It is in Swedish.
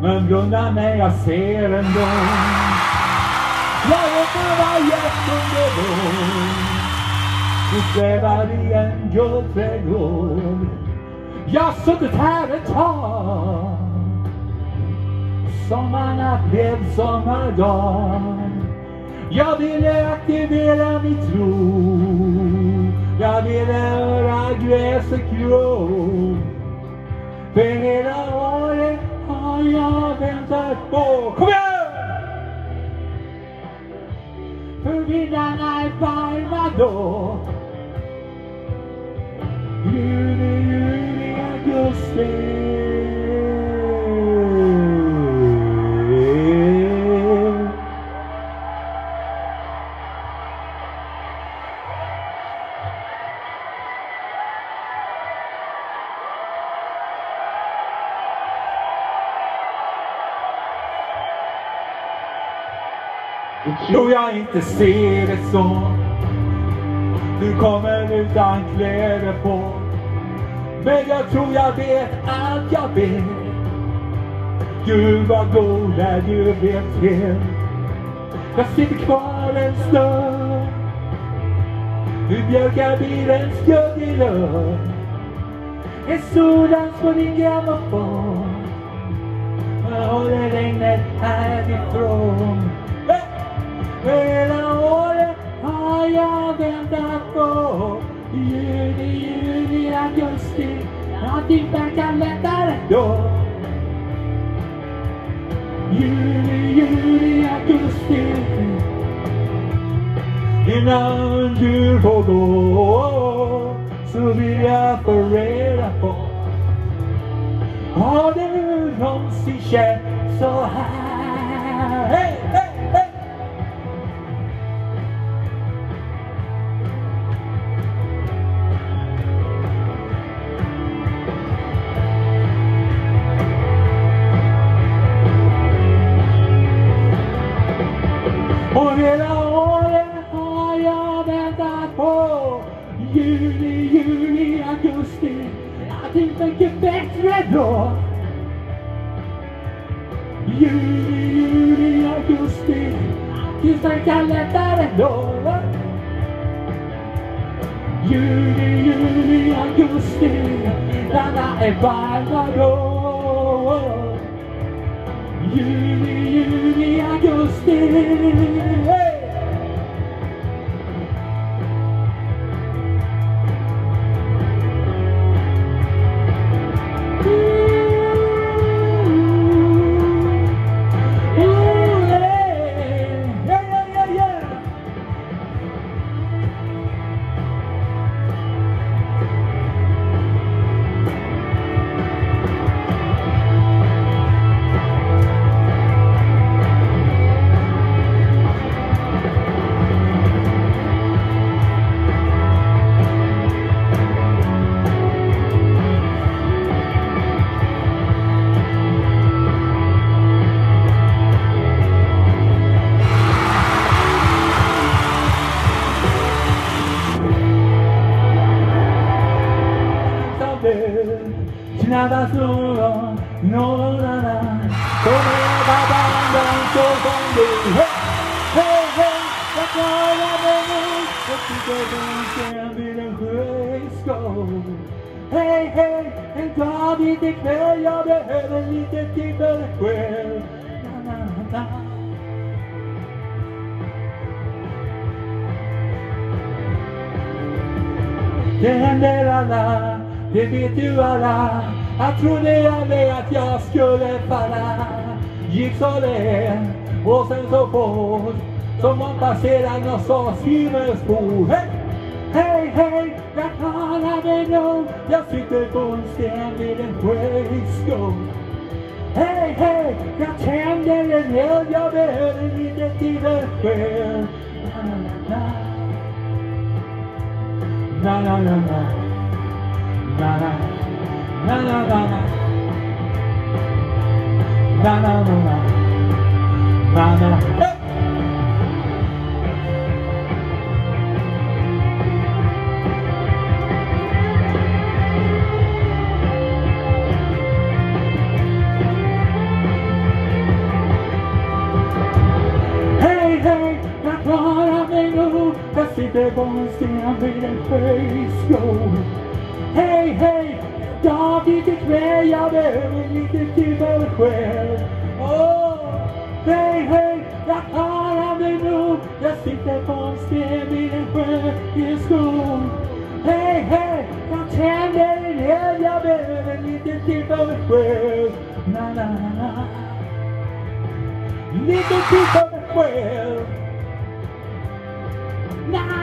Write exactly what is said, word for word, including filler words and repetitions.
Men blundar när jag ser en gång. Jag vet när jag gett under vår. Du svävar i en guldträdgård. Jag har suttit här ett tag. Sommarnatt blev sommardag. Jag ville aktivera mitt tro. Jag ville höra gräset gro. För hela året har jag väntat på. Kom igen! För vindarna är varma då. Juli, juli, augusti. Jo, jag inte ser det så. Du kommer utan kläder på. Men jag tror jag vet allt jag vet. Gud vad god när du vet fel. Jag sitter kvar en stund. Du björkar bilens skudd i lund. En soldans på din grammofon. Jag håller regnet härifrån. Hela året har jag väntat på. Juni, juli, augusti. Allting verkar lättare då. Juli, juli, augusti. Innan du får gå så vill jag få reda på. Har du någonsin känt så här? Hej, hej! Och hela året har jag väntat på. Juli, juli, augusti. Allting mycket bättre då. Juli, juli, augusti. Allting verkar lättare då. Juli, juli, augusti. Alla är varma då. Juli, juli, augusti. Hey! Nada solo, no nada. Como la banda so con du. Hey, hey, hey. Jag klarar mig nu. Jag tycker den vid en sjöskål. Hej, hej. En dag lite kväll. Jag behöver lite tid för dig själv. Na, na, na. Det händer alla. Det vet du alla. Jag trodde jag med att jag skulle falla. Gick så lätt och sen så fort. Som man passerar någon sorts himmelsbord. Hej, hej, hej. Jag klarar mig nog. Jag sitter på en sten vid en sjöskål. Hej, hej. Jag tänder en eld. Jag behöver lite tid för själv. Na, na, na, na. Na, na, na, na. Na na na na na na na na na na. på en sten vid en sjöskål. Hej, hej, jag fick ett kväll, jag behöver lite tid för mig själv. Åh, hej, hej, jag klarar mig nog. Jag sitter på en sten vid en sjöskål. Hej, hej, jag tänder en eld, jag behöver lite tid för mig själv. Na, na, na, na. Lite tid för mig själv. Na.